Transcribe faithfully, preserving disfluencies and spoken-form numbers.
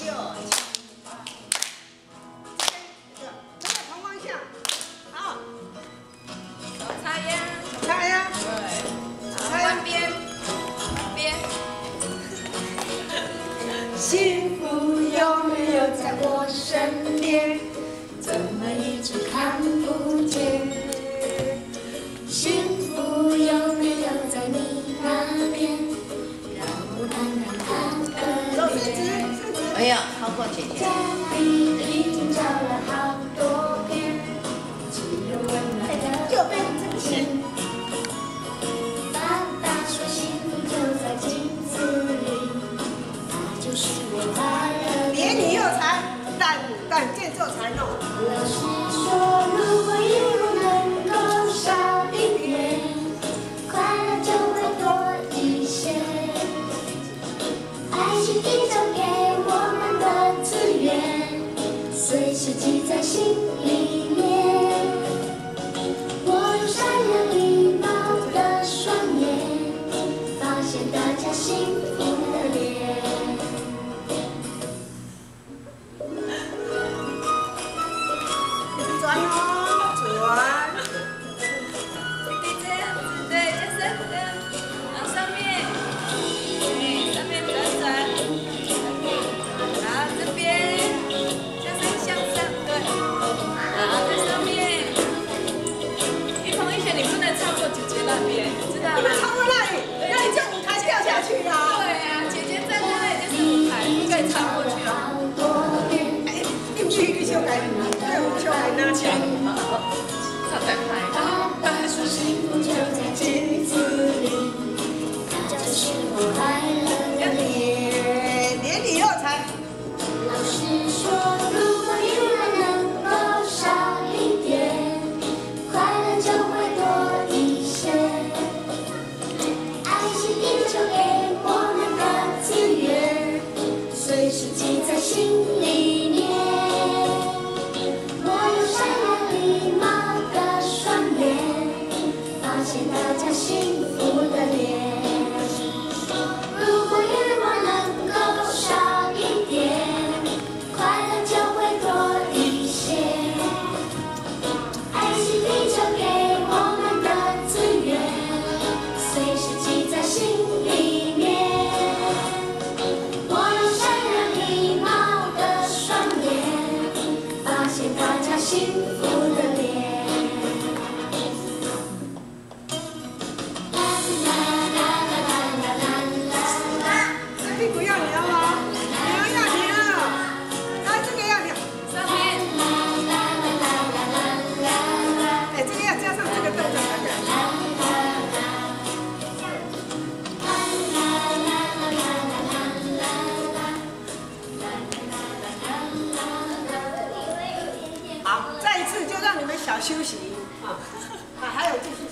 右，这个这个同方向，好， 手插秧， 手插秧， 对， 手插秧边边。 幸福有没有在我身边？怎么一直看不见？幸福有没有在你那边？让我看看他的脸。 哎呀，超过姐姐。 家里已经找了好多遍，只有温暖的心。爸爸说幸福就在镜子里，那就是我快乐。 连你又才，但但见做才弄。 老师说，如果一路能够少一点，快乐就会多一些。爱是地球给我们的资源，随时记在心里面。我有善良礼貌的双眼，发现大家幸福的脸。 转哦，转。 对，这样子，对，就是这样，往上面，对，上面转转，然后这边，就是向上，对，然后在上面，一蓬一雪，你不能超过姐姐那边，知道吗？ 超过那里，那你就舞台掉下去了。 对呀，姐姐站在那里就是舞台，不可以超过去哦。 哎，你不去你修改，对，我修改拿枪。 他在拍。 爸爸说幸福就在镜子里，那就是我快乐的脸。 连你又才。 老师说，如果语文能够少一点，快乐就会多一些。爱是地球给我们的资源，随时记在心里面。我有善良礼貌的双眼，发现大家幸福的脸。如果欲望能够少一点，快乐就会多一些。爱是地球给我们的资源，随时记在心里面。我有善良礼貌的双眼，发现大家幸福的脸。啦啦啦啦啦啦啦啦。 屁股要凉哦，凉要凉。来，这个要凉。 上面， 哎，这个要加上这个动作才对。好，再一次就让你们小休息啊，啊，还有继续。